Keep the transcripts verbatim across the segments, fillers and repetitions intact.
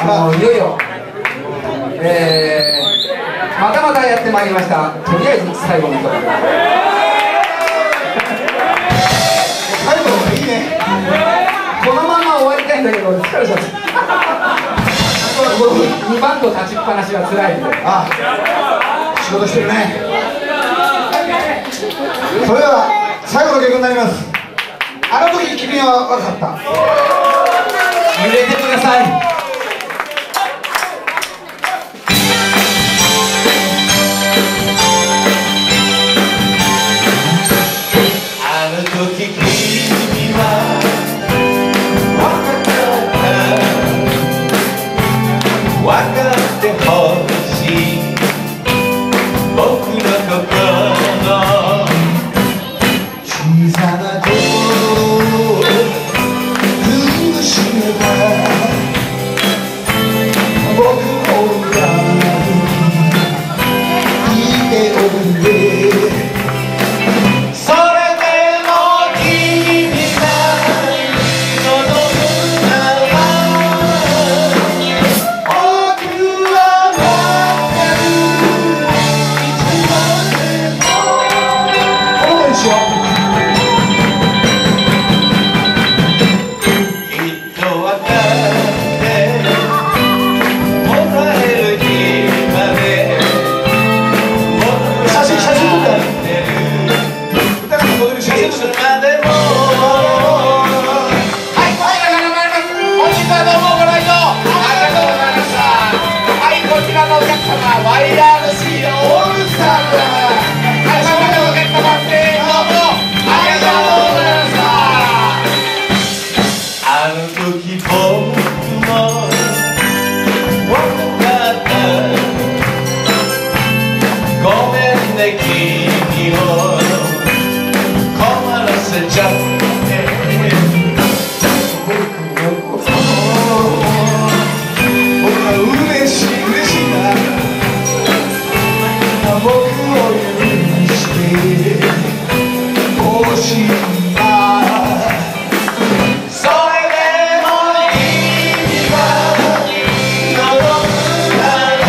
あのいよいよ、えー、またまたやってまいりました。とりあえず最後の曲。最後のいいね。このまま終わりたいんだけど疲れちゃった。にバンド立ちっぱなしは辛いんで。ああ、仕事してるね。それでは最後の曲になります。あの時君は若かった。揺れてください。 あの時君は若かった。分かってほしい。僕の心の小さな心を苦しめた僕の裏にいておいで。それでも君が望むなら僕は待ってる。いつまでもお願いします。ワイヤーのシーンオールスターだ。最初までお客様ってどうもありがとうございました。あの時僕も若かった。ごめんね君を困らせちゃって。僕は嬉しい嬉しいな。僕を許してほしいな。それでも君は望むなら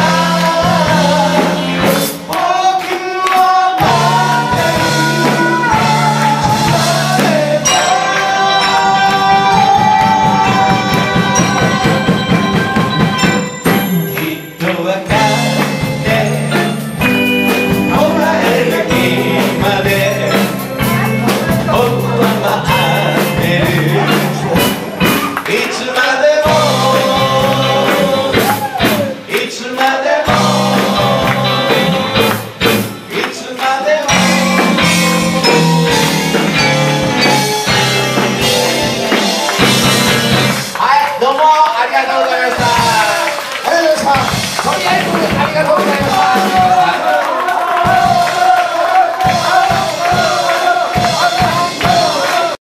僕は待ってる。きっとわかってとりあえずありがとうございました。